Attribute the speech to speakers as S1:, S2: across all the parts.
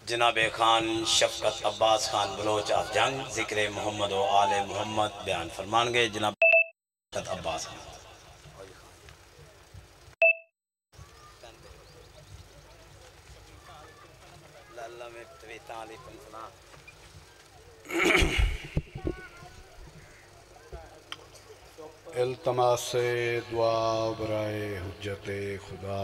S1: جناب خان شفقت عباس خان بلوچ آف جنگ ذکر محمد و آل محمد بیان فرمان گے جناب شفقت عباس خان
S2: التماس دعا برائے حجت خدا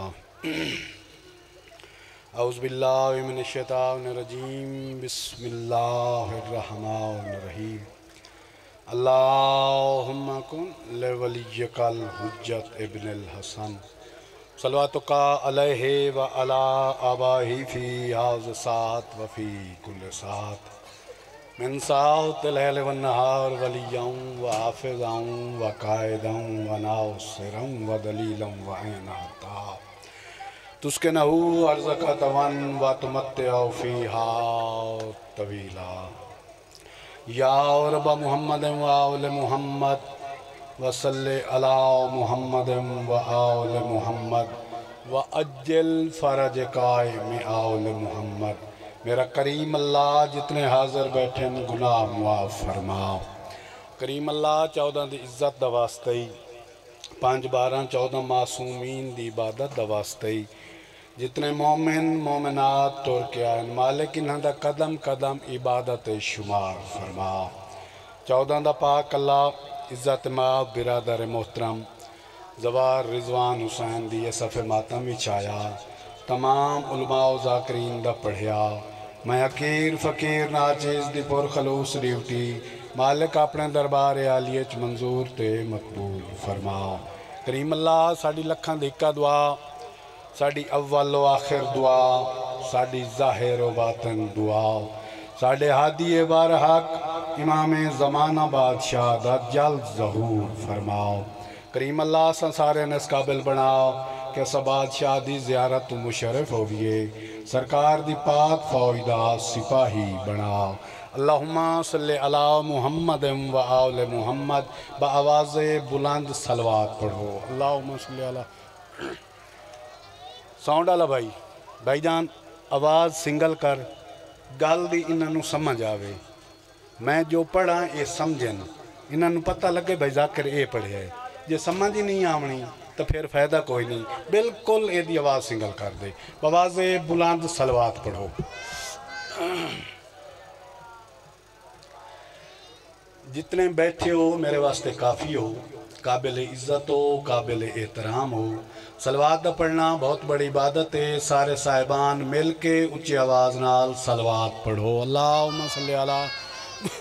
S2: اعوذ باللہ من الشیطان الرجیم بسم اللہ الرحمن الرحیم اللہم کن لولیک الحجت ابن الحسن صلواتک علیہ وعلا آباہی فی حاض سات وفی کل سات من ساعت اللیل والنہار ولیاں وحافظاں وقائداں وناصراں ودلیلاں وعیناتا تسکنہو ارزقا ون وتمتعو فیہا طویلا یا رب محمد وآل محمد وصلی علی محمد وآل محمد وعجل فرج قائم آل محمد میرا کریم اللہ جتنے حاضر بیٹھیں گناہ معاف فرما کریم اللہ 14 دی عزت دا واسطے 5 12 14 معصومین دی عبادت دا واسطے جتنے مومن مومنات تر کے آئین مالک انہاں دا قدم قدم عبادت شمار فرما 14 دا پاک اللہ عزت ماں برادر محترم زوار رضوان حسین دی صف ماتم وچھایا تمام علماء و ذاکرین دا پڑھیا میں حقیر فقیر ناچیز دی پر خلوص ڈیوٹی مالک اپنے دربار عالیچ منظور تے مقبول فرما کریم اللہ ساڑی لکھاں دھکا دعا ساڑی اول و آخر دعا ساڑی ظاہر و باطن دعا ساڑے ہادی بارحق امام زمانہ بادشاہ دا جلد ظہور فرماؤ کریم اللہ سارے نس قابل بناؤ کہ سب بادشاہ دی زیارت مشرف ہوئیے سرکار دی پاک فوج دا سپاہی بناؤ اللہم صلی علی محمد و آل محمد با آواز بلند صلوات پڑھو اللہم صلی علی ساؤنڈ آلا بھائی جان آواز سنگل کر گل دی انہوں سمجھ آوے میں جو پڑھا یہ سمجھن انہوں پتہ لگے بھائی ذاکر اے پڑھے ہے یہ سمجھ ہی نہیں آمنی تو پھر فائدہ کوئی نہیں بالکل اے دی آواز سنگل کر دے آواز بلند صلوات پڑھو جتنے بیٹھے ہو میرے واسطے کافی ہو قابل عزت ہو قابل احترام ہو صلوات دا پڑھنا بہت بڑی عبادت ہے سارے صاحبان مل کے اچھی آواز نال صلوات پڑھو اللہم صلی علی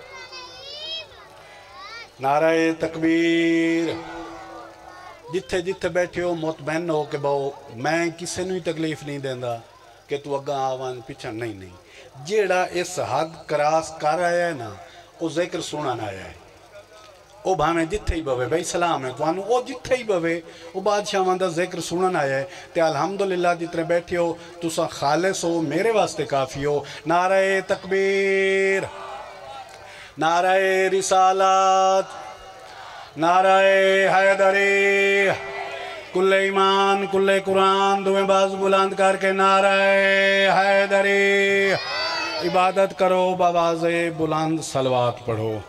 S2: نعرہ تکبیر جتھے جتھے بیٹھے ہو مطمئن ہو کہ بہو میں کسے نوی تکلیف نہیں دیندہ کہ تو اگاں آوان پیچھا نہیں جیڑا اس حد کراس کر آیا ہے نا وہ ذکر سنن آیا ہے وہ بھانے جتھے ہی بوے بھائی سلام ہے توانو وہ جتھے ہی بوے وہ بادشاہ واندہ ذکر سنن آیا ہے تے الحمدللہ جتنے بیٹھے ہو تو سا خالص ہو میرے واسطے کافی ہو نعرہ تکبیر نعرہ رسالت نعرہ حیدری کل ایمان کل قرآن دویں باز بلند کر کے نعرہ حیدری عبادت کرو باواز بلند صلوات پڑھو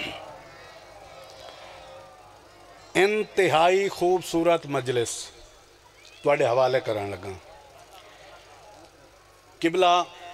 S2: انتہائی خوبصورت مجلس توڑے حوالے کران لگا قبلہ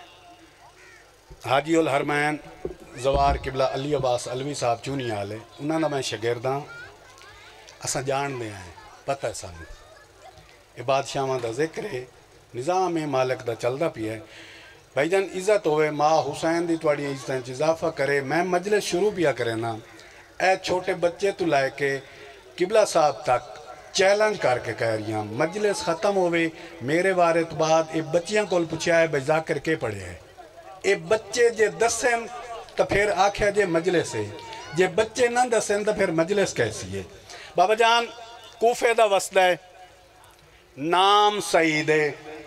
S2: حاجی الحرمین زوار قبلہ علی عباس علوی صاحب چونی آلے انہاں دا میں شگرداں اساں جان دے ہیں پتہ ہے سانو اے بادشاہاں دا ذکر ہے نظام مالک دا چل دا پی ہے بھائی جان عزت ہوئے ماں حسین دی توڑی عزتیں اضافہ کرے میں مجلس شروع پیا کرے نا اے چھوٹے بچے تو لائے کے قبلہ صاحب تک چیلنج کر کے کہہ رہی ہیں مجلس ختم ہوئے میرے وارد بعد اے بچیاں کول پوچھا ہے بھائی ذاکر کے پڑھے ہے اے بچے جے دسیں تو پھر آکھیا جے مجلس ہے جے بچے نہ دسیں تو پھر مجلس کیسی ہے بابا جان کوفے دا وسط ہے نام سعید ہے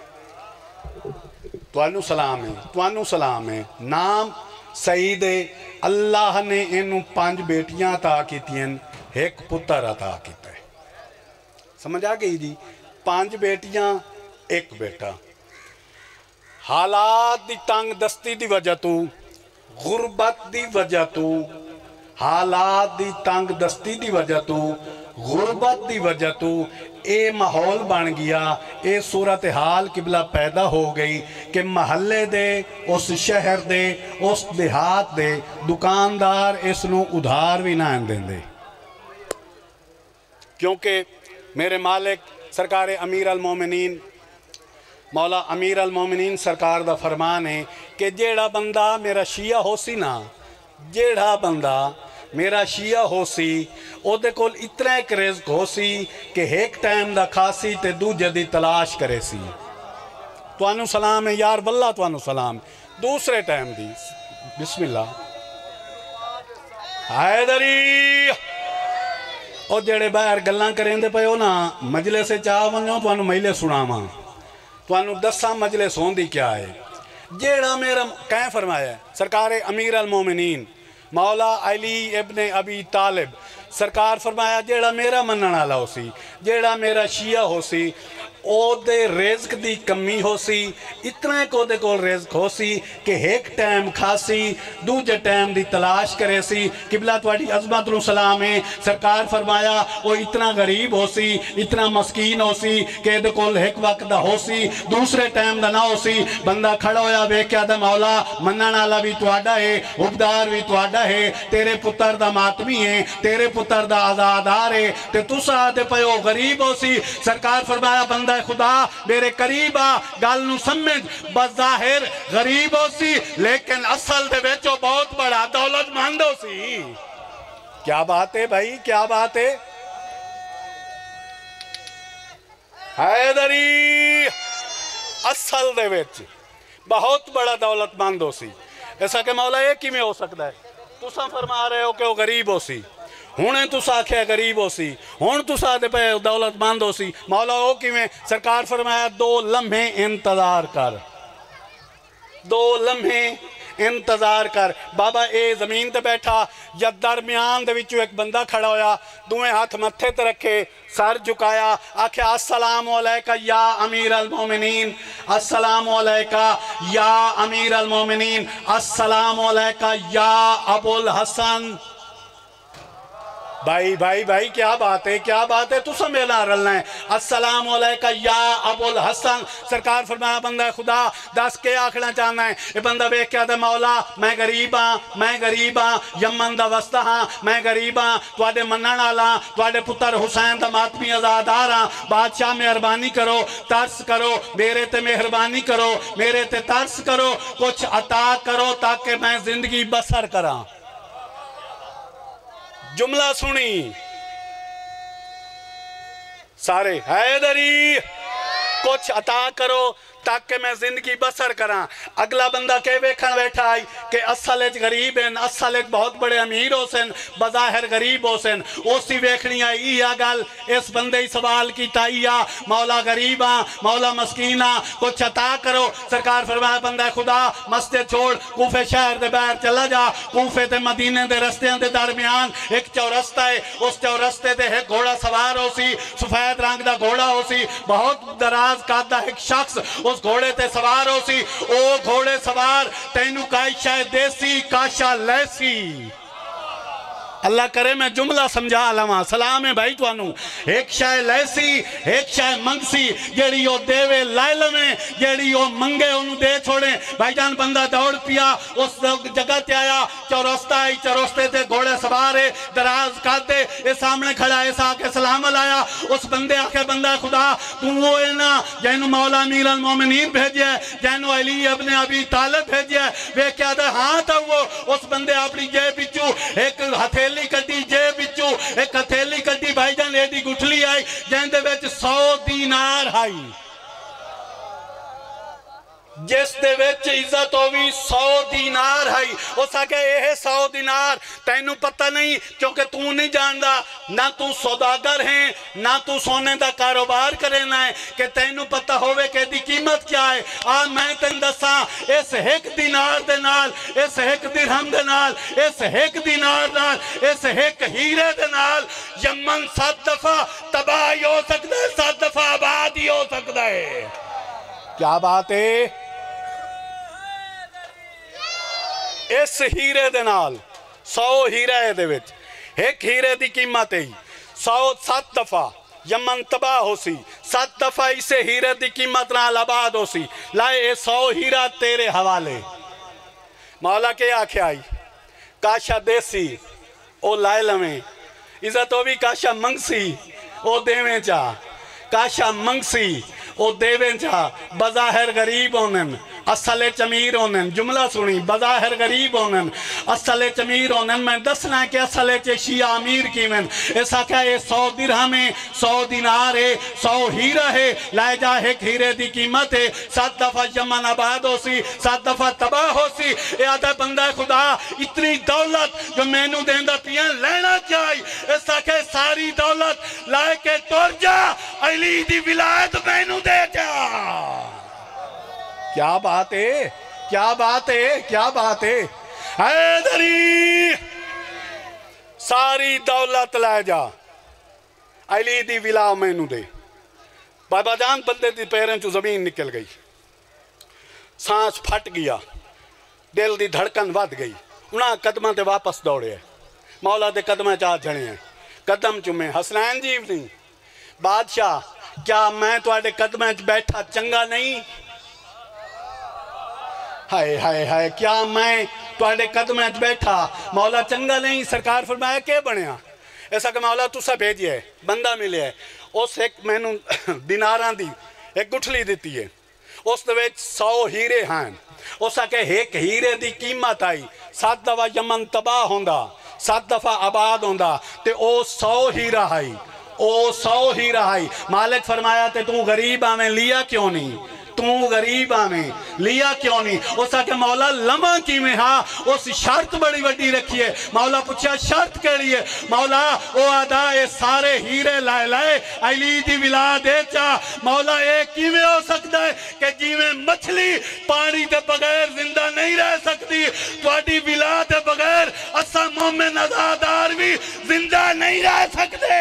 S2: توانو سلام ہے نام سعید ہے اللہ نے انہوں 5 بیٹیاں عطا کیتی ہیں ایک پتر عطا کیتا ہے سمجھ آ گئی جی 5 بیٹیاں ایک بیٹا حالات دی تنگ دستی دی وجہ تو، غربت دی وجہ تو، حالات دی تنگ دستی دی وجہ تو، غربت دی وجہ تو اے ماحول بن گیا، اے صورتحال قبلہ پیدا ہو گئی کہ محلے دے، اس شہر دے، اس دیہات دے دکاندار اس نو ادھار بھی نہ دیں دے، کیونکہ میرے مالک سرکار امیر المومنین مولا امیر المومنین سرکار دا فرمان ہے کہ جیڑا بندہ میرا شیعہ ہو سی نا، جیڑا بندہ میرا شیعہ ہو سی او دے کول اتنا ایک رزق ہو سی کہ ایک ٹائم دا کھاسی تے دوجہ دی تلاش کرے سی. توانو سلام ہے یار واللہ توانو سلام. دوسرے ٹائم دی بسم اللہ حیدری او جڑے باہر گلاں کریں دے پہو نا مجلس سے چاہ ونجو توانو مہلے سناما توانو دسا مجلس ہوندی کیا ہے. جیڑا میرا کہیں فرمایا ہے سرکار امیر المومنین مولا علی ابن ابی طالب سرکار فرمایا جیڑا میرا منن والا ہو سی، جیڑا میرا شیعہ ہو سی او دے رزق دی کمی ہو سی، اتنا کو دے کول رزق ہو سی کہ ایک ٹائم کھاسی دوجہ ٹائم دی تلاش کرے سی. قبلہ تواڈی عظمت نو سلام ہے. سرکار فرمایا وہ اتنا غریب ہو سی، اتنا مسکین ہو سی کہ دے کول ایک وقت دا ہو سی دوسرے ٹائم دا نہ ہو سی. بندہ کھڑا ہویا ویکھیا دا مولا منن والا بھی تواڈا ہے، حکمدار بھی تواڈا ہے، تیرے پتر دا ماتمی ہے، تیرے پتر دا آزادار ہے تے تسا دے پیو غریب ہو سی. سرکار فرمایا بندہ خدا میرے قریب آ گل نو سمجھ، بظاہر غریب ہو سی لیکن اصل دے وچوں بہت بڑا دولت مند ہو سی. کیا بات ہے بھائی، کیا بات ہے. حیدری اصل دے وچ بہت بڑا دولت مند ہو سی. ایسا کہ مولا یہ کی میں ہو سکتا ہے؟ تسا فرما رہے ہو کہ وہ غریب ہو سی، ہونے تسا آکھے غریب ہو سی، ہون تسا دے پہ دولت مند ہو سی. مولا ہو کی میں سرکار فرمایا 2 لمحے انتظار کر، 2 لمحے انتظار کر. بابا اے زمین تے بیٹھا یا درمیان دے وچوں ایک بندہ کھڑا ہویا، دوئے ہاتھ متھے تے رکھے، سر جھکایا، آکھے السلام علیکہ یا امیر المومنین، السلام علیکہ یا امیر المومنین، السلام علیکہ یا ابو الحسن. بھائی بھائی بھائی کیا بات ہے، کیا بات ہے. تو سمیلا رلنا ہے السلام علیکہ یا ابو الحسن. سرکار فرمایا بندہ خدا دس کے آکھنا چاہنا ہے. یہ بندہ بیک کیا دے مولا میں غریب ہاں، میں غریب ہاں، یمن دا وسطہ ہاں، میں غریب ہاں، تواڈے منن والا تواڈے پتر حسین دا ماتمی آزادار ہاں. بادشاہ مہربانی کرو، ترس کرو، میرے تے مہربانی کرو، میرے تے ترس کرو، کچھ عطا کرو تاکہ میں زندگی بسر کراں. جملہ سنی سارے حیدری کچھ عطا کرو تاکہ میں زندگی بسر کراں. اگلا بندہ کہ ویکھن بیٹھا آئی کہ اصل ایک غریب ہیں، اصل ایک بہت بڑے امیر ہو سن، بظاہر غریب ہو سن. اسی ویکھنی آئی یا گل اس بندے ہی سوال کی تائیا مولا غریب ہاں، مولا مسکین ہاں، کچھ عطا کرو. سرکار فرمایا بندہ خدا مسجد چھوڑ کوفے شہر دے باہر چلا جا. کوفے تے مدینے دے رستیاں دے درمیان ایک چورستہ ہے، اس چورستے دے ایک گھوڑا سوار ہو سی، سفید رنگ دا گھوڑا ہو سی، بہت دراز قد ایک شخص اس گھوڑے تے سوار ہو سی. او گھوڑے سوار تینو کائشہ دیسی کاشا لیسی. اللہ کرے میں جملہ سمجھا علماء سلام ہے بھائی توانو. ایک شاہ لیسی ایک شاہ منگسی، جیڑی او دیوے لائل میں جیڑی او منگے انہوں دے چھوڑیں. بھائی جان بندہ دوڑ پیا اس جگہ تے آیا، چورستہ آئی، چورستے تے گھوڑے سوار ہے، دراز کاتے اے سامنے کھڑا ایسا آکے سلام علایا. اس بندے آکے بندہ خدا تو وہ اینا جینو مولا امیر المومنین بھیجیا ہے، جینو علی ابن ابی طالب بھیجیا ہے. وہ کیا دے ہاں تھا وہ. اس بندے اپنی جیب بچو ایک ہتھیلی کٹی جیب بچو ایک ہتھیلی کٹی بھائی جان ایڈی گٹھلی آئی جہاں دے ویچ 100 دینار آئی، جس دے ویچ عزت ہوئی 100 دینار آئی. اس آگے یہ 100 دینار تینو پتہ نہیں کیونکہ تو نہیں جاندہ، نہ تو سوداگر ہیں نہ تو سونے دا کاروبار کرنا ہے کہ تینو پتہ ہوئے کہ دی قیمت کیا ہے. میں تین دساں اس ایک دینار دے نال، اس ایک درہم دے نال، اس ایک دینار نال، اس ایک ہیرے دے نال یمن 7 دفعہ تباہی ہو سکتا ہے، 7 دفعہ آبادی ہو سکتا ہے. کیا بات ہے؟ اس ہیرے دے نال 100 ہیرے دے وچ ایک ہیرے دی قیمت ہے 107 دفعہ یمن تباہ ہو سی 7 دفعہ اسے ہیرے دی قیمت نال آباد ہو سی لائے 100 ہیرہ تیرے حوالے مولا کے آکھے آئی کاشا دیسی او لائے لمیں عزت ہو بھی کاشا منگسی او دیویں چاہ کاشا منگسی او دیویں چاہ بظاہر غریب ہونن اصل چمیر ہونن جملہ سنی بظاہر غریب ہونن اصل چمیر ہونن میں دسنا ہے کہ اصل شیعہ امیر کیمن ایسا کیا ہے 100 درہم ہے 100 دینار ہے 100 ہیرہ ہے لائے جا ایک ہیرے دی قیمت ہے 7 دفعہ یمن آباد ہو سی 7 دفعہ تباہ ہو سی اے آدھا بندہ خدا اتنی دولت جو میں نو دیندہ پیاں لینا چاہی ایسا کہ ساری دولت لائے کے تور جا علی دی ولایت میں نو دے جا کیا بات ہے کیا بات ہے کیا بات ہے حیدری ساری دولت لے جا علی دی ولا میں نو دے بابا جان بندے دی پیریں چو زمین نکل گئی سانس پھٹ گیا دل دی دھڑکن ود گئی انہاں قدمہ تے واپس دوڑے ہیں مولا دے قدمہ چاہ جھڑے ہیں قدم چمیں حسنین جیو نہیں بادشاہ کیا میں تو آڑے قدمہ بیٹھا چنگا نہیں ہائے ہائے ہائے کیا میں تو آڑے قدمہ بیٹھا مولا چنگا نہیں سرکار فرمایا کہ بنیا ایسا کہ مولا تو سا بھیجی ہے بندہ ملے ہے اس ایک میں نے دیناران دی ایک گٹھلی دیتی ہے اس دویچ 100 ہیرے ہیں اسا کہ ایک ہیرے دی قیمت آئی 7 دفعہ یمن تباہ ہوندہ 7 دفعہ آباد ہوندہ تے او 100 ہیرہ آئی او 100 ہیرہ آئی مالک فرمایا تے تو غریب آمیں لیا کیوں نہیں تو غریب آمیں لیا کیوں نہیں اسا کہ مولا لمحہ کی میں ہاں اس شرط بڑی وڈی رکھی ہے مولا پوچھا شرط کے لیے مولا او آدھائے سارے ہیرے لائے لائے علی دی ولا دے چاہ مولا ایک کی میں ہو سکتا ہے کہ جی میں مچھلی پانی دے بغیر زندہ نہیں رہ سکتی تو آدھی ولا دے بغیر اسا مومن ازادار بھی زندہ نہیں رہ سکتے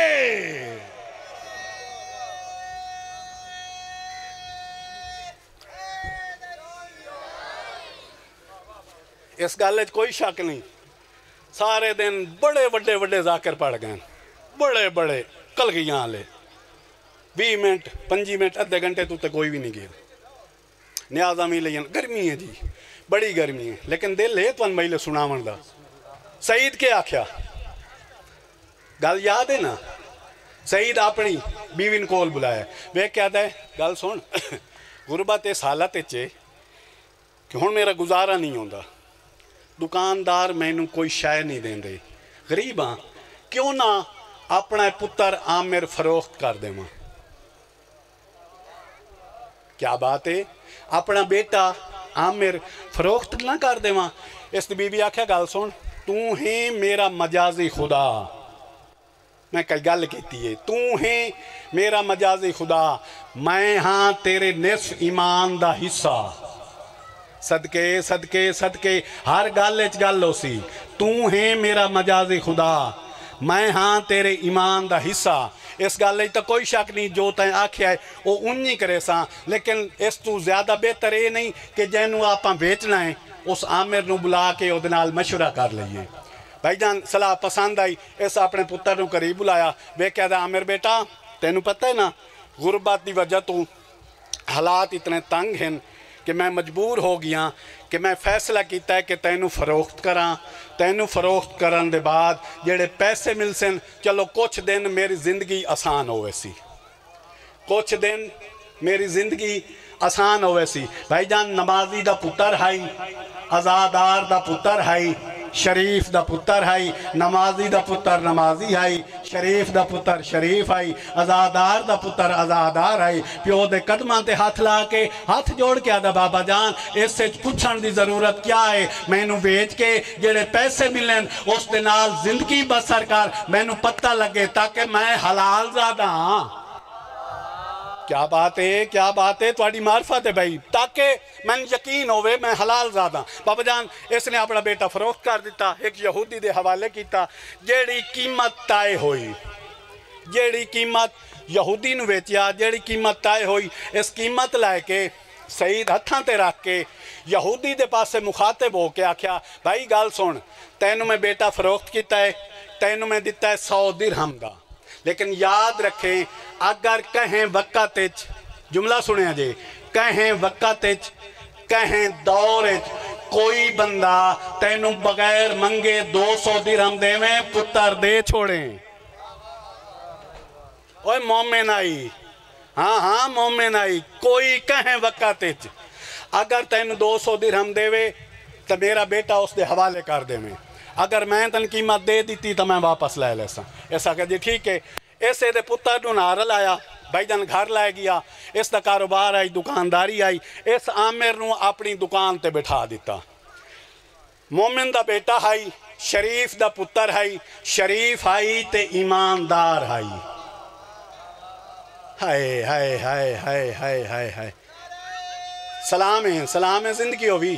S2: اس گالج کوئی شک نہیں سارے دن بڑے بڑے بڑے ذاکر پڑھ گئے بڑے بڑے کل گیاں لے 20 منٹ 25 منٹ ادھے گھنٹے تو تے کوئی بھی نہیں گیا نیازہ میں لین گرمی ہے جی بڑی گرمی ہے لیکن دل ہے تو ان مہیلے سنا مندہ سعید کے آکھیا گال یاد ہے نا سعید اپنی بیوین کول بلایا وہ کیا ہے گال سن غربت اس حالت چے کہ ہون میرا گزارا نہیں ہوندہ دکاندار میں نو کوئی شائع نہیں دیں دے غریب ہاں کیوں نہ اپنا پتر عامر فروخت کر دے ماں کیا بات ہے اپنا بیٹا عامر فروخت نہ کر دے ماں اس بی بی آکھیا گال سن تو ہیں میرا مجازی خدا میں کئی گل کہتی ہے تو ہیں میرا مجازی خدا میں ہاں تیرے نصف ایمان دا حصہ صدقے صدقے صدقے ہر گالچ گل ہو سی تو ہیں میرا مجازی خدا میں ہاں تیرے ایمان دا حصہ اس گالچ تا کوئی شک نہیں جو تائیں آکھیا ہے وہ انہی کرے ساں لیکن اس تو زیادہ بہتر یہ نہیں کہ جنہوں آپاں بیچنا ہے اس عامر نو بلا کے او دنال مشورہ کر لئیے بھائی جان صلاح پسند آئی ایسا اپنے پتر نو قریب بلایا وہ کہہ دا عامر بیٹا تینو پتہ ہے نا غربت دی وجہ تو حالات اتنے تنگ ہیں کہ میں مجبور ہو گیا کہ میں فیصلہ کیتا ہے کہ تینو فروخت کراں تینو فروخت کرن دے بعد جڑے پیسے مل سن چلو کچھ دن میری زندگی آسان ہو ویسی کچھ دن میری زندگی آسان ہو ویسی بھائی جان نمازی دا پتر ہائی ازادار دا پتر ہائی شریف دا پتر ہائی نمازی دا پتر نمازی ہائی شریف دا پتر شریف ہائی ازادار دا پتر ازادار ہائی پیو دے قدمان تے ہاتھ لا کے ہاتھ جوڑ کے آدھا بابا جان اس سے پوچھن دی ضرورت کیا ہے میں نو بیچ کے جڑے پیسے ملیں اس دے نال زندگی بسر کر میں نو پتہ لگے تاکہ میں حلال زیادہ ہاں کیا بات ہے تواڈی معرفت ہے بھائی تاکہ میں یقین ہوئے میں حلال زیادہ بابا جان اس نے اپنا بیٹا فروخت کر دیتا ایک یہودی دے حوالے کیتا جیڑی قیمت تائے ہوئی جیڑی قیمت یہودی نو ویچیا جیڑی قیمت تائے ہوئی اس قیمت لائے کے سعید ہتھاں تے رکھ کے یہودی دے پاسے مخاطب ہو کے آکھیا بھائی گال سن تینوں میں بیٹا فروخت کیتا ہے تینوں میں دیتا ہے 100 درہم دا لیکن یاد رکھیں اگر کہیں وقت جملہ سنیا جے کہیں وقت کہیں دور کوئی بندہ تینوں بغیر منگے 200 درہم دے میں پتر دے چھوڑیں اوہ مومن آئی ہاں مومن آئی کوئی کہیں وقت اگر تینوں 200 درہم دے وے تو میرا بیٹا اس دے حوالے کر دے میں اگر میں تن قیمت دے دیتی تو میں واپس لے لیسا ایسا کہ جی ٹھیک ہے ایسے دے پتر نو نارل آیا بھائی جان گھر لائے گیا اس دا کاروبار آئی دکانداری آئی اس عامر نو اپنی دکان تے بٹھا دیتا مومن دا بیٹا ہائی شریف دا پتر ہائی شریف ہائی تے ایماندار ہائی ہائے ہائے ہائے ہائے ہائے ہائے ہائے سلام ہے زندگی ہوئی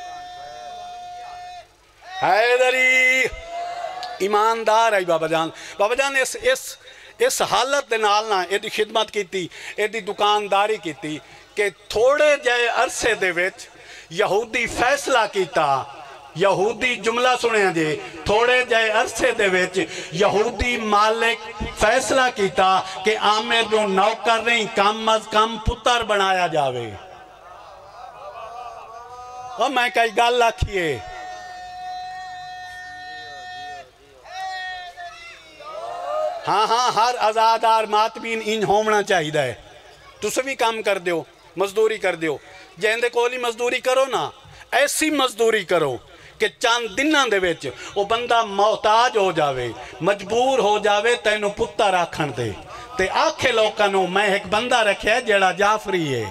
S2: حیدری ایماندار آئی بابا جان اس حالت دے نالنا ایدی خدمت کیتی ایدی دکانداری کیتی کہ تھوڑے جائے عرصے دے وچ یہودی فیصلہ کیتا یہودی جملہ سنے جے تھوڑے جائے عرصے دے وچ یہودی مالک فیصلہ کیتا کہ عامر جو نوکر نہیں کم از کم پتر بنایا جاوے اور میں کئی گال آکھیے ہاں ہر آزادار ماتبین ان ہومنا چاہی دا ہے تو سبھی کام کر دیو مزدوری کر دیو جہندے کولی مزدوری کرو نا ایسی مزدوری کرو کہ چاند دنوں دے ویچ وہ بندہ محتاج ہو جاوے مجبور ہو جاوے تینو پتر آکھن دے تے آکھے لوکانو میں ایک بندہ رکھے جیڑا جعفری ہے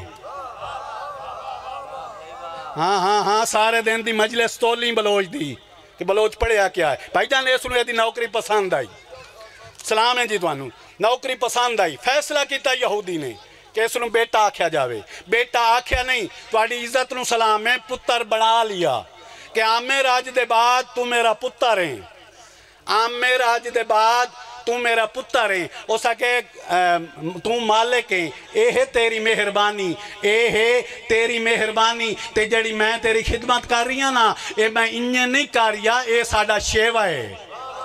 S2: ہاں سارے دن دی مجلس تولی بلوچ دی کہ بلوچ پڑھیا کیا ہے بھائی جان اس نے دی نوکری پسند آئی سلام ہے جی توانو نوکری پسند آئی فیصلہ کیتا یہودی نے کہ اس نے بیٹا آکھیا جاوے بیٹا آکھیا نہیں تواری عزت نو سلام ہے پتر بنا لیا کہ عامر آج دے بعد تو میرا پتر ہیں عامر آج دے بعد تو میرا پتر ہیں اسا کہ تو مالک ہیں اے ہے تیری مہربانی اے ہے تیری مہربانی تے جڑی میں تیری خدمت کر رہی ہوں نا اے میں انہیں نہیں کر رہا اے ساڑا شیوہ ہے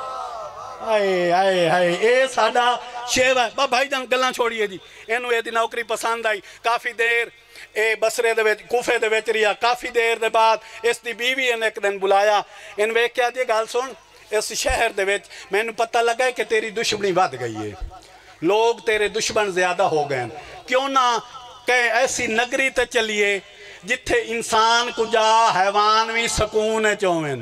S2: اے ساڑا شیوہ ہے بھائی جان گلہ چھوڑیے جی انہوں یہ دی نوکری پسند آئی کافی دیر اے بسرے دے ویچ کوفے دے ویچ رہا کافی دیر دے بعد اس دی بیوی ان ایک دن بلایا ان ویک کیا دی گال سن اس شہر دے ویچ میں نے پتہ لگا ہے کہ تیری دشمنی بات گئی ہے لوگ تیرے دشمن زیادہ ہو گئے کیوں نہ کہ ایسی نگری تے چلیے جتھے انسان کو جا حیوانوی سکون ہے چومن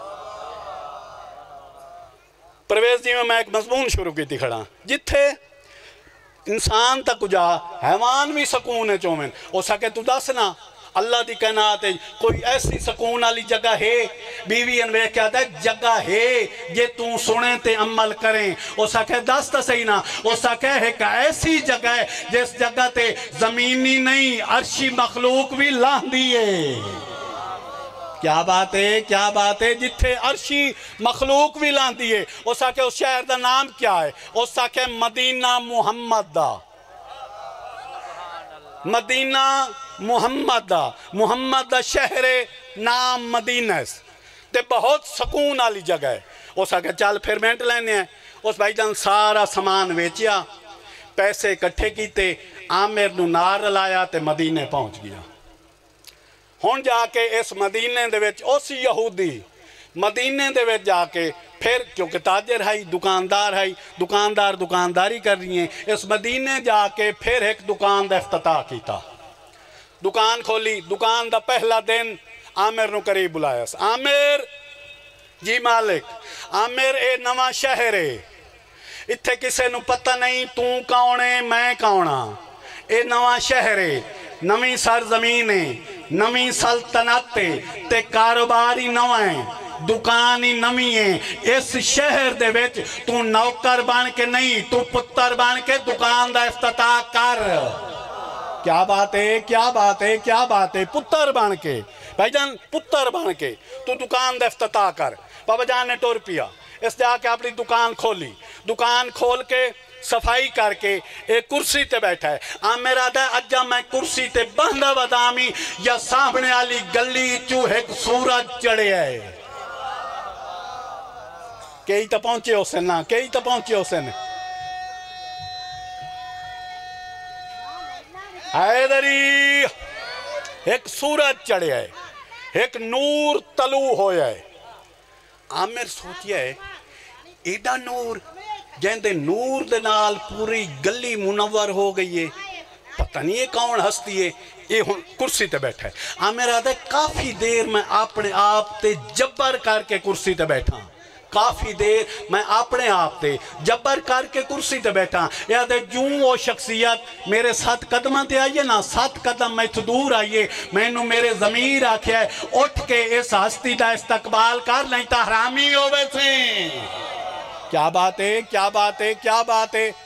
S2: پرویز جی میں ایک مضمون شروع کی تھی کھڑا جتھے انسان تک جا حیوان بھی سکون ہے چومن او سکے تو دسنا اللہ دی کائنات ہے کوئی ایسی سکون والی جگہ ہے بیوی انوے کیا ہے جگہ ہے یہ تو سنیں تے عمل کریں او سکے دستا صحیح نا او سکے ہے کہ ایسی جگہ ہے جس جگہ تے زمینی نہیں عرشی مخلوق بھی لاہ دیئے کیا بات ہے جتھے عرشی مخلوق بھی لانتی ہے اس ساکے اس شہر دا نام کیا ہے اس ساکے مدینہ محمد دا مدینہ محمد دا شہر نام مدینہ تے بہت سکون والی جگہ ہے اس ساکے چال پھر مینٹ لینے ہیں اس بھائی جان سارا سامان ویچیا پیسے کٹھے کیتے عامر نو نار لایا تے مدینے پہنچ گیا ہون جا کے اس مدینے دے وچ اس یہودی مدینے دے وچ جا کے پھر کیونکہ تاجر ہے دکاندار ہے دکانداری کر رہی ہیں اس مدینے جا کے پھر ایک دکان دا افتتاح کیتا دکان کھولی دکان دا پہلا دن عامر نو قریب بلایا عامر جی مالک عامر اے نواں شہر ہے اتھے کسے نو پتہ نہیں تو کاؤنے میں کاؤنا اے نواں شہر ہے نویں سرزمین ہے نویں سلطنت تے کاروباری نویں دکانی نویں ہیں اس شہر دے وچ تو نوکر بان کے نہیں تو پتر بان کے دکان دا افتتاح کر کیا بات ہے پتر بان کے بھائی جان پتر بان کے تو دکان دا افتتاح کر بابا جان نے ٹور پیا اس جا کے اپنی دکان کھولی، دکان کھول کے صفائی کر کے ایک کرسی تے بیٹھا ہے۔ عامر آدھا اجا میں کرسی تے بہندہ بدامی یا سامنے آلی گلی چو ایک سورج چڑھے ہے۔ کئی تا پہنچے ہو سن نا، کئی تا پہنچے ہو سن۔ حیدری ایک سورج چڑھے ہے، ایک نور طلوع ہویا ہے۔ عامر سوچیا ہے ایڈا نور، جیندے نور دے نال پوری گلی منور ہو گئی ہے، پتہ نہیں یہ کون ہستی ہے، یہ کرسی تے بیٹھا ہے۔ عامر آدھا کافی دیر میں اپنے آپ تے جبر کر کے کرسی تے بیٹھا، کافی دیر میں اپنے آپ تے جبر کر کے کرسی تے بیٹھا۔ یاد ہے جوں وہ شخصیت میرے 7 قدمہ تے آئیے نا، 7 قدم میں دور آئیے، میں نو میرے ضمیر آکھیا ہے اٹھ کے اس ہستی دا استقبال کر نہیں تا حرامی ہو ویسے۔ کیا بات ہے، کیا بات ہے، کیا بات ہے۔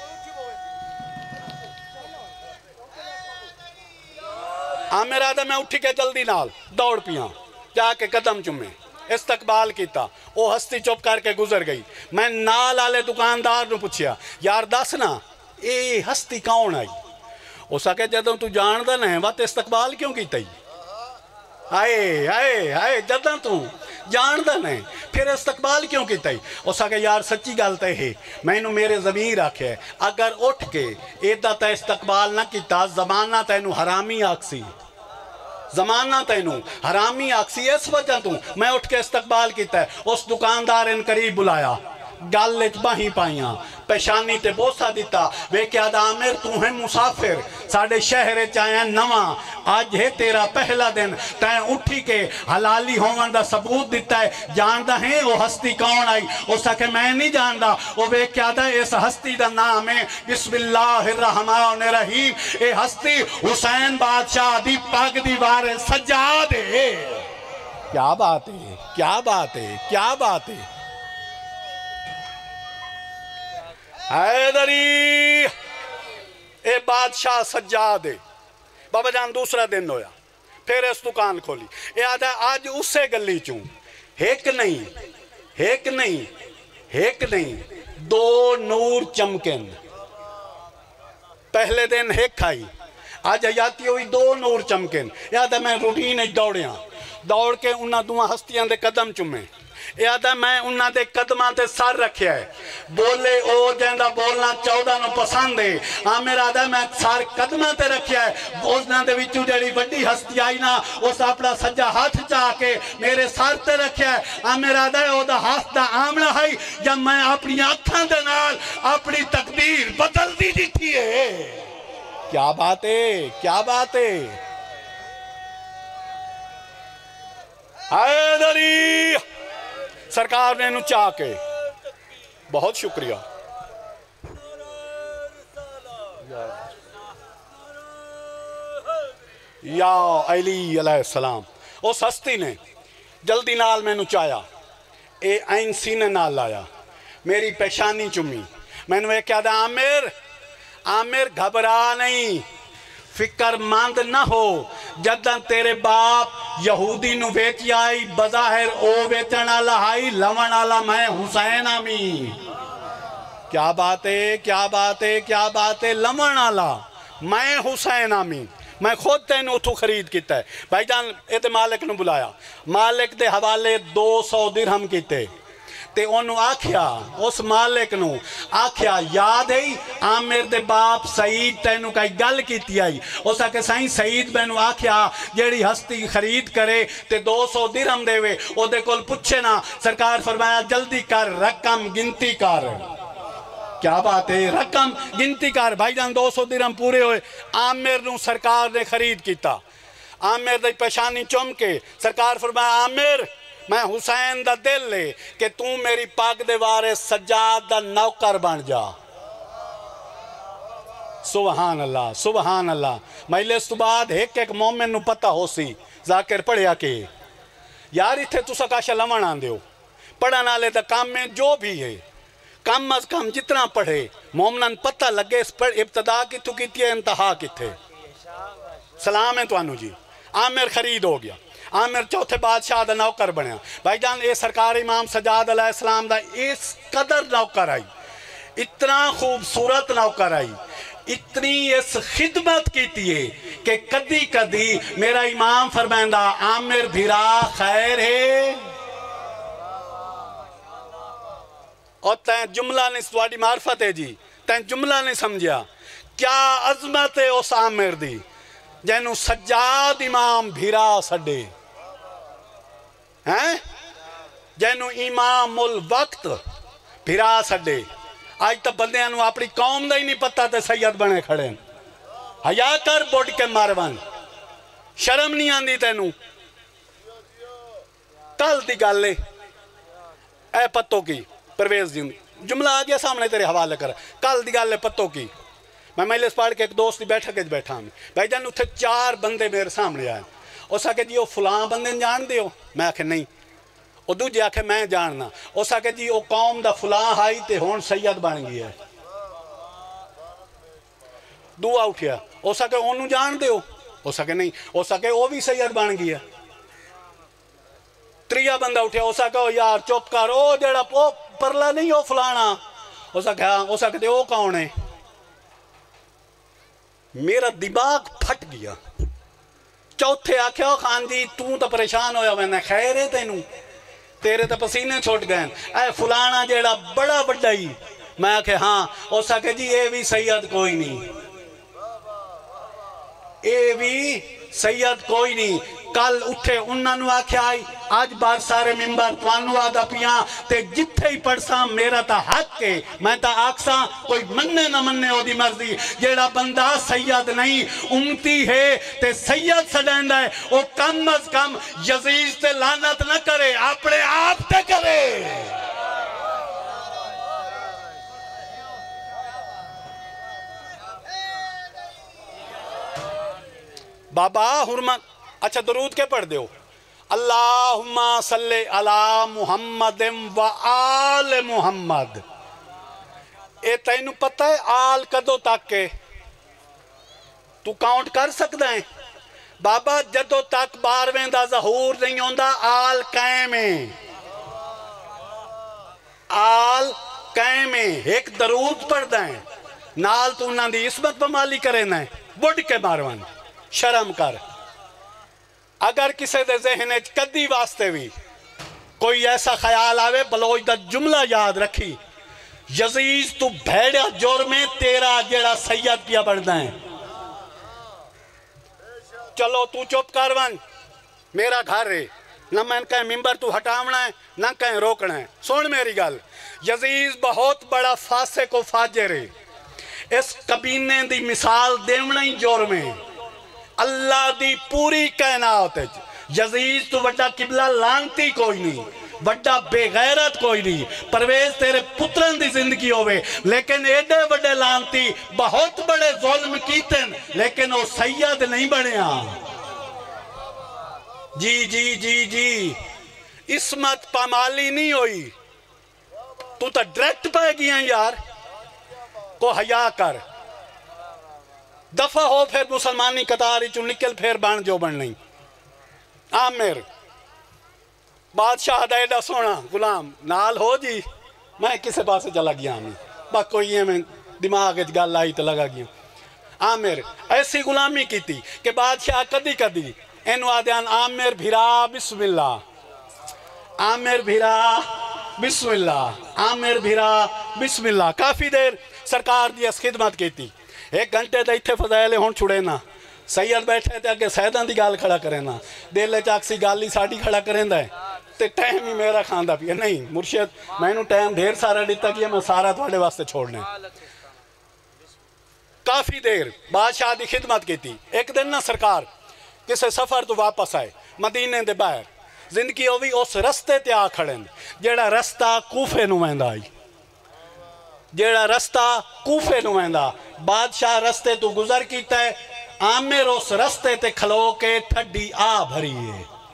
S2: عامر آدھا میں اٹھی کے جلدی نال دوڑ پیاں، جا کے قدم چمے، استقبال کیتا، وہ ہستی چپ کر کے گزر گئی۔ میں نال آلے دکاندار نو پوچھیا یار دس نا اے ہستی کون آئی؟ اس آکے جدوں تو جاندہ نہیں وقت استقبال کیوں کیتا ہی؟ آئے آئے آئے جدوں تو جاندہ نہیں پھر استقبال کیوں کیتا ہی؟ اس آکے یار سچی گالتے ہے، میں نو میرے ضمیر آکھے ہے اگر اٹھ کے ایدہ تا استقبال نہ کیتا زمانہ تینو حرامی آکسی، زمانہ تینو حرامی آکسی، اس وجہ تو میں اٹھ کے استقبال کیتا ہے۔ اس دکاندار ان قریب بلایا، گالچ باہی پائیاں، پیشانی تے بوسہ دیتا، وے کیا دا عامر تو ہے مسافر، ساڑھے شہر چاہیں نواں، آج ہے تیرا پہلا دن، تین اٹھی کے حلالی ہون دا ثبوت دیتا ہے، جاندہ ہیں وہ ہستی کون آئی؟ اس کہ میں نہیں جاندہ، وہ وے کیا دا اس ہستی دا نام ہے بسم اللہ الرحمن الرحیم، اے ہستی حسین بادشاہ دی پاک دیوار سجاد ہے۔ کیا بات ہے، کیا بات ہے، کیا بات ہے۔ حیدری اے بادشاہ سجاد ہے۔ بابا جان دوسرا دن ہویا، پھر اس دکان کھولی، اے آدھا آج اسے گلی چوں، ایک نہیں، ایک نہیں، ایک نہیں، 2 نور چمکن۔ پہلے دن ایک کھائی، آج حیاتی ہوئی 2 نور چمکن۔ اے آدھا میں روٹین دوڑیاں، دوڑ کے انہاں دوہاں ہستیاں دے قدم چمیں، یادہ میں انہاں دے قدماں تے سر رکھیا ہے، بولے او جیندہ بولنا 14 نو پسند ہے، عامر آدھا میں سر قدماں تے رکھیا ہے، بولنا دے وچوں جڑی وڈی ہستی آئی نا اس اپنا سجا ہاتھ چاہ کے میرے سر تے رکھیا ہے۔ عامر آدھا او دا ہاتھ دا آملہ ہے یا میں اپنی آنکھاں دے نال اپنی تقدیر بدل دی دیتی ہے۔ کیا بات ہے، کیا بات ہے۔ حیدری سرکار نے انہوں چاہ کے بہت شکریہ۔ یا علی علیہ السلام، اس ہستی نے جلدی نال میں نو چایا، اے این سینے نال لایا، میری پیشانی چمی، میں نے کہا دا عامر، عامر گھبرا نہیں، فکر مند نہ ہو، جدن تیرے باپ یہودی نو ویچی آئی بظاہر او ویچن اللہ آئی لون اللہ میں حسین آمی۔ کیا بات ہے، کیا بات ہے، کیا بات ہے، لون اللہ میں حسین آمی، میں خود تینوں اتھو خرید کیتا ہے۔ بھائی جان ایتے مالک نو بلایا، مالک دے حوالے 200 درہم کیتے، تے انہوں آکھیا اس مالک نو آکھیا یاد ہے عامر دے باپ سعید تینوں کئی گل کیتی آئی، اسا کہ سائیں سعید بینو آکھیا جیڑی ہستی خرید کرے تے 200 درہم دے وے، او دے کول پچھے نا، سرکار فرمایا جلدی کر رقم گنتی کر۔ کیا بات ہے، رقم گنتی کر۔ بھائی جان 200 درہم پورے ہوئے، عامر نو سرکار نے خرید کیتا، عامر دے پیشانی چم کے سرکار فرمایا عامر میں حسین دا دل لے کہ تُوں میری پاک دیوارے سجاد دا نوکر بن جا۔ سبحان اللہ، سبحان اللہ۔ مہلے اس تو بعد ایک مومن نو پتہ ہو سی، ذاکر پڑھیا کہ یار اتھے تو سکاشا لمن آن دیو، پڑھا نالے دا کام میں جو بھی ہے، کم از کم جتنا پڑھے، مومنان پتہ لگے اس پر ابتدا کی تو کیتی ہے انتہا کی تھے۔ سلام ہے تو آنو جی، عامر خرید ہو گیا۔ आमिर चौथे बादशाह दा नौकर बनया। भाईजान ये सरकार इमाम सजाद अलैहिस्सलाम दा इस कदर नौकर आई, इतना खूबसूरत नौकर आई, इतनी इस खिदमत की कि कदी कदी मेरा इमाम फरमांदा आमिर भिरा खैर है। और तैं जुमला नहीं, थोड़ी मार्फत है जी, तैं जुमला नहीं समझिया। क्या अजमत है उस आमिर दी जैनू सज्जाद इमाम भिरा सडे हैं, जैनू इमामुल वक्त भिरा सडे। आज तो बंदे अपनी कौम का ही नहीं पता ते सैयद बने खड़े। हया कर बुढ़ के मारवन, शर्म नहीं आती तेनू। कल की गल है पत्तो की परवेज जी, जुमला आ गया सामने तेरे हवाले कर। कल की गल है पत्तो की, मैं मजलिस पढ़ के एक दोस्त की बैठक बैठा हूँ। भाईजान उत्थे 4 बंदे मेरे सामने आए। उस आखे जी वो फलां बंदे जानते हो? मैं आखे नहीं। वो दूजे आखे मैं जानना। उस आखे जी वो कौम दा फलां आई ते हुण सैयद बन गई है। दूआ उठिया, उस आखे ओनू जानते हो? उस आखे नहीं। उस आखे वो भी सैयद बन गई है। त्रीया बंदा उठिया, उस आखे यार चुप कर, ओ जेड़ा परला नहीं वो फलाना। उस आखे हाँ। उस आखे वो कौन है? मेरा दिमाग फट गया। चौथे आख्या खान जी तू तो परेशान होया मैंने, खैर है तेनू, तेरे तो पसीने छुट गए। ऐ फलाना जेड़ा बड़ा बड़ा ही। मैं आखे हाँ। उस आखे जी ये भी सैयद कोई नहीं, ये भी सैयद कोई नहीं। कल उठे उन्होंने आख्या आज बार सारे मिंबर तुहानू आदा पिया ते जिथे ही पढ़सा मेरा तो हक है। मैं तो आखसा कोई मन्ने ना मन्ने ओदी मर्जी। जेड़ा बंदा सैयद नहीं उम्मती है ते सैयद सड़ेंदा है, वो कम अज कम यजीज ते लानत न करे, अपने आप ते करे। बाबा हुरमा अच्छा दरूद के पढ़ दो, अल्लाहुम्मा सल्ले अला मुहम्मद व आल मुहम्मद। ए तैनू पता है आल कदों तक के? तू काउंट कर सकता है बाबा? जदों तक 12वें दा ज़हूर नहीं होंदा आल कायम है। आल कायम है। एक दरूद पढ़दा है नाल तू उन्हां दी इस्मत पमाली करेना है। बुढ़ के मारवन, शर्म कर। अगर किसी दे ज़हन कदी वास्ते भी कोई ऐसा ख्याल आवे, बलोच दा जुमला याद रखी, यजीज तू भेड़ा जुर्मे तेरा जेड़ा सैयद पिया बनना है। चलो तू चुप कर वन, मेरा घर है ना, मैं कहीं मिंबर तू हटावना है ना कहीं रोकना है। सुन मेरी गल, यजीज बहुत बड़ा फासे को फाजिर है। इस कबीने दी मिसाल देवना ही जुर्म है। अल्लाह दी पूरी कायनात यजीज तो वड्डा किबला लानती कोई नहीं, वड्डा बेगैरत कोई नहीं। परवेज तेरे पुत्रन दी जिंदगी होवे, लेकिन एडे वड्डे लानती बहुत बड़े जुल्म कीतन, लेकिन वो सैयद नहीं बनया। जी जी जी जी इस्मत पामाली नहीं हुई। तू तो डायरेक्ट पै गया यार, को हया कर, दफा हो फिर मुसलमानी कतार चु निकल, फिर बन जो बन नहीं। आमिर बादशाह दा एडा सोना गुलाम नाल हो जी। मैं किसी पासे चला गया हमें, बस कोई मैं दिमाग गल आई तो लगा गया। आमिर ऐसी गुलामी की कि बादशाह कदी कदी इनू आद्यान आमिर भिरा बिस्मिल्ला, आमिर भिरा बिस्मिल्ला, आमिर भिरा बिस्मिल्ला। काफ़ी देर सरकार की खिदमत की। 1 घंटे तो इतने फजाइल हुण छुड़े ना। सैयद बैठे तो अगे सैयदां की गल खड़ा करे ना, दिल चाक्सी गल ही साड़ी खड़ा करेंदा है, तो टाइम ही मेरा खांदा पिया। नहीं मुर्शिद मैनू टाइम ढेर सारा दिता कि मैं सारा थोड़े वास्ते छोड़ना। काफ़ी देर बादशाह की खिदमत की। एक दिन ना सरकार किसी सफ़र तो वापस आए मदीने के बाहर, जिंदगी वो भी उस रस्ते ते आ खड़े जेड़ा रस्ता कूफे नूं वैंदा आई, जेड़ा रस्ता कूफे नूं वैंदा। बादशाह रस्ते तो गुजर कीता है, आमिर उस रस्ते ते खलो के ठड्डी आ भरीए,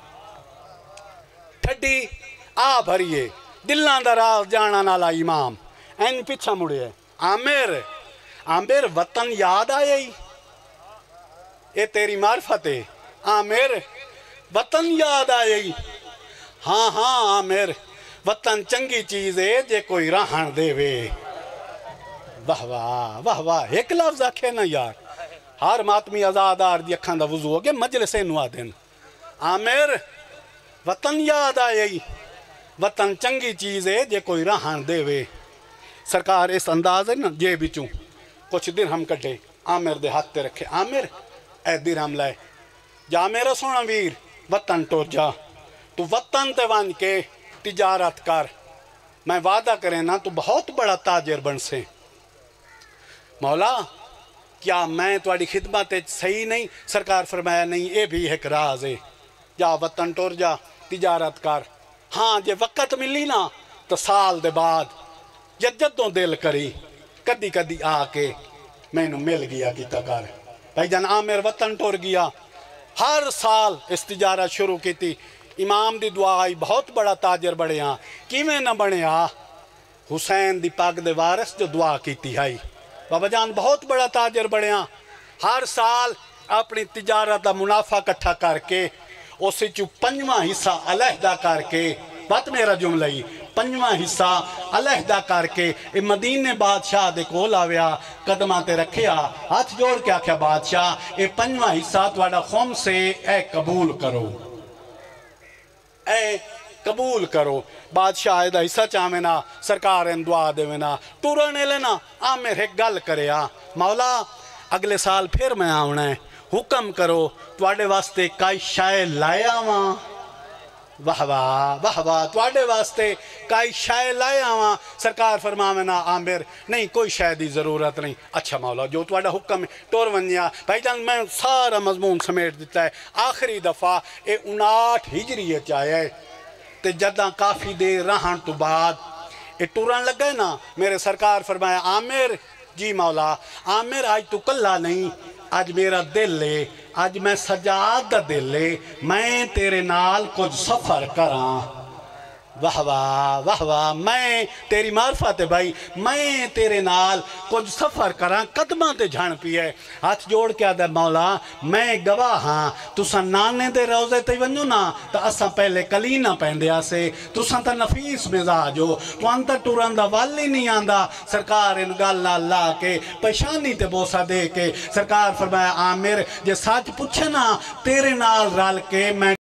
S2: ठड्डी आ भरीए। दिल्लां दा राह जाना नाला इमाम एन पिछा मुड़े, आमिर आमिर वतन याद आया ही, ये तेरी मार्फत है। आमिर वतन याद आएगी। हाँ हाँ आमिर, वतन चंगी चीज़ है जे कोई रहन देवे। वाह वाह वाह वाह, एक लफ्ज़ आखे ना यार, हर मातमी आज़ादार दी अखां दा वुज़ू हो गया मजलिसे नु आदन। आमिर वतन याद आएगी, वतन चंगी चीज़ है जे कोई रहन देवे। सरकार इस अंदाज़ है ना जे बिचूं कुछ दिरहम कटे आमिर दे हाथ ते रखे। आमिर ए दिरहम लाए जा मेरा सोना वीर, वतन टुर जा, तू वतन ते वन के तिजारत कर, मैं वादा करे ना तू बहुत बड़ा ताजिर बन से। मौला क्या मैं तुहाडी खिदमत सही नहीं? सरकार फरमाया नहीं, ये भी एक राज है, जा वतन टुर जा तिजारत कर। हाँ जे वक़्त मिली ना तो साल दे बाद जद्दों दिल करी कदी कदी आके मैनू मिल गया कि कर। भाई जान आमिर वतन टुर गया, हर साल इस तिजारत शुरू की थी। इमाम दी दुआ आई, बहुत बड़ा ताजर बनिया। किवें न बनिया? हुसैन दी पग दे वारिस जो दुआ की है, बाबा जान बहुत बड़ा ताजर बनिया। हर साल अपनी तिजारत का मुनाफा इकट्ठा करके उस पंजवां हिस्सा अलहदा करके, बात मेरा जुमला ही, पंजवां हिस्सा अलहदा करके ये मदीने बादशाह दे कोल आया, कदमां ते रखिया, हाथ जोड़ के आख्या बादशाह ये पंजवां हिस्सा तुहाडा खुम से ए कबूल करो, ए कबूल करो। बादशाह एदा हिस्सा चावे ना, सरकार इन दुआ देवे ना, टुरन एले ना आमिर एक गल करया, मौला अगले साल फिर मैं आना है, हुक्म करो तुहाडे वास्ते काई शाय लाया वां। वाह वाह वाह वाह, तुहाडे वास्ते काई शाय लाया वां। सरकार फरमावे ना आमिर नहीं कोई शाय दी ज़रूरत नहीं। अच्छा मौला जो तुहाडा हुक्म है टुर वनिया। भाई जान मैं सारा मजमून समेट दिता है। आखिरी दफ़ा ये 59 हिजरी आया है, ते जदा काफ़ी देर रहन तो बाद ये टुरन लगा ना, मेरे सरकार फरमाया आमिर जी मौला, आमिर आज तू कल्ला नहीं, आज मेरा दिल है, आज मैं सजाद दा दिल है, मैं तेरे नाल कुछ सफ़र करां। वाह वाह वाह वाह, मैं तेरी मार्फत है भाई, मैं तेरे नाल कुछ सफ़र करां, कदमां ते जान पिए। हाथ जोड़ के आदा मौला मैं गवाह हाँ, तुसा नाने दे रोज़े ते वञो ना तो असां पहले कलीना पैंदे से, तुसा तो नफीस मिजाज हो, तुहां तो टुरन दा वल ही नहीं आंदा। सरकार इन गल नाल ला के पेशानी ते बोसा दे के सरकार फरमाया आमिर जे सच पुछे ना तेरे नाल रल के मैं